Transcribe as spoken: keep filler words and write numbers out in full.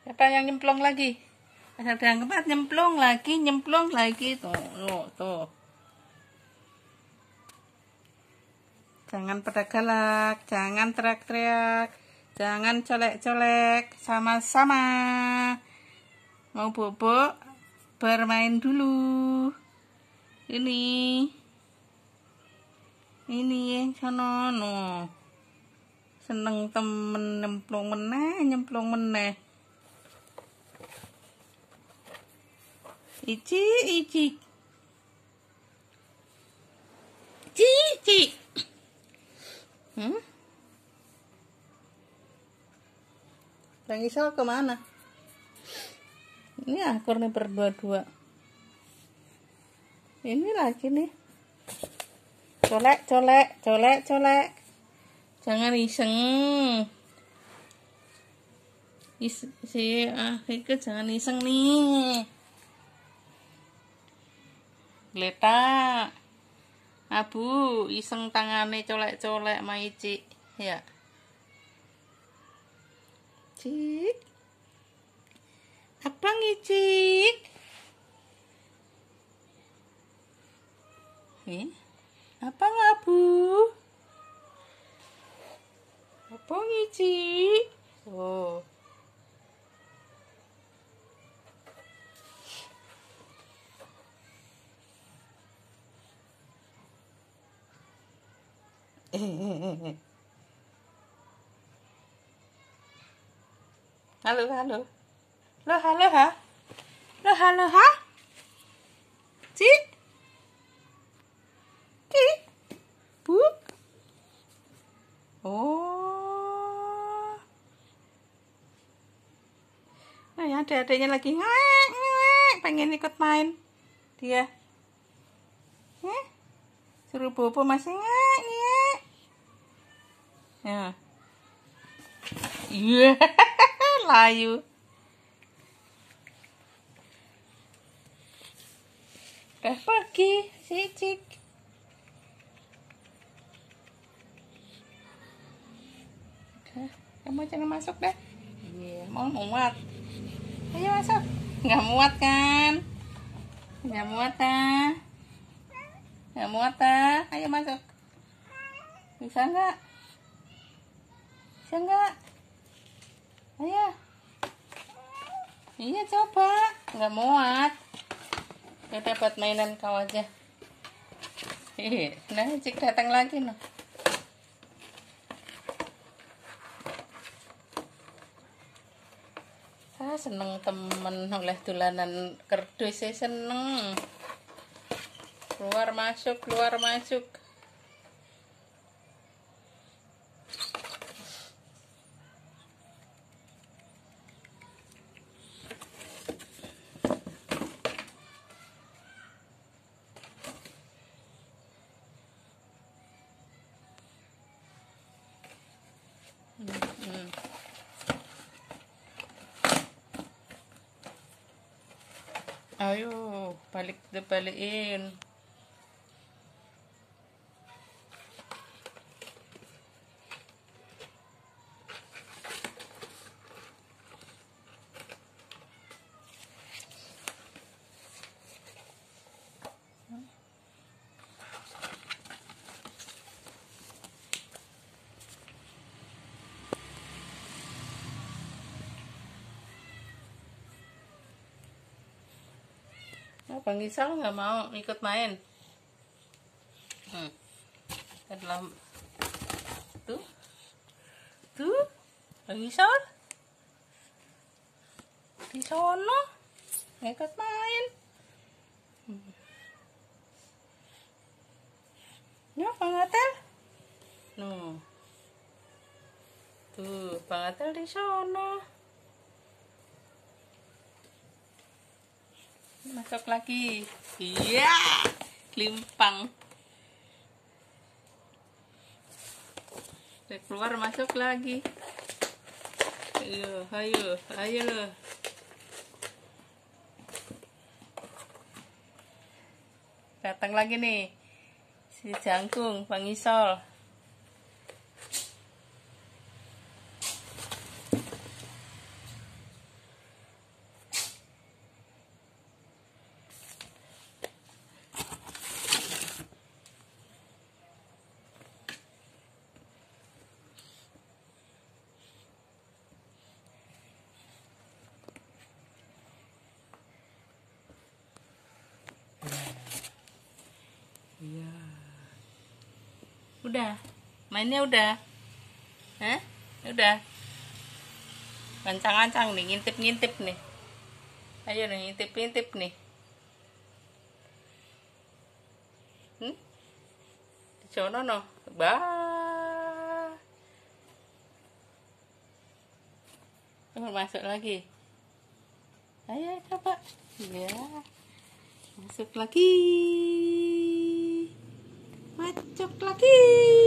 Siapa yang nyemplung lagi? Ada yang keempat, nyemplung lagi, nyemplung lagi. Tuh, tuh, tuh. Jangan pada galak, jangan teriak-teriak, jangan colek-colek, sama-sama. Mau bobo, bermain dulu. Ini. Ini yang sono, no. Seneng temen nyemplung meneh, nyemplung meneh. Ici, ici. Cici. Hmm? Bang Isal kemana? Ini akur nih berdua-dua. Ini lagi nih. Colek, colek, colek, colek. Jangan iseng. Is si ah itu jangan iseng nih. Gletak. Abu, iseng tangane colek-colek maici, ya. Cik. Abang ngicik. Eh, apa ngabu? Apa ngicik? Oh. Halo, halo. Lo halo ha? Lo halo ha? Cik? Cik? Bu? Oh. Nah, ya adik-adiknya lagi ngek, ngek, pengen ikut main. Dia. Eh? Suruh bobo masih ngek, ngek. Ya. Iya. Layu. Udah pergi, si Cik. Udah, kamu jangan masuk deh. Iya, mau muat. Ayo masuk. Nggak muat kan? Nggak muat ah. Nggak muat ah. Ayo masuk. Bisa nggak? Bisa nggak? Ayo. Iya coba. Nggak muat. Ya dapat mainan kau aja. Hehe. Nah Cik datang lagi noh. Saya seneng temen oleh dolanan kerdus, saya seneng. Keluar masuk, keluar masuk. Hmm. Ayo, balik balikin. Oh, Bang Isal nggak mau ikut main. Hmm. Dalam tuh, tuh, Bang Isal di sono nggak ikut main. Hmm. Ya, Bang Atel, no, tuh, Bang Atel di sono. Masuk lagi. Iya, limpang. Udah keluar masuk lagi. Ayo, ayo, ayo loh. Datang lagi nih si jangkung Bang Isol. udah. Mainnya udah. Hah? Udah. Ancang-ancang nih, ngintip-ngintip nih. Ayo nih, ngintip-ngintip nih. Hmm? Di sono no. Bah. Oh, masuk lagi. Ayo coba. Ya. Masuk lagi. Masuk lagi.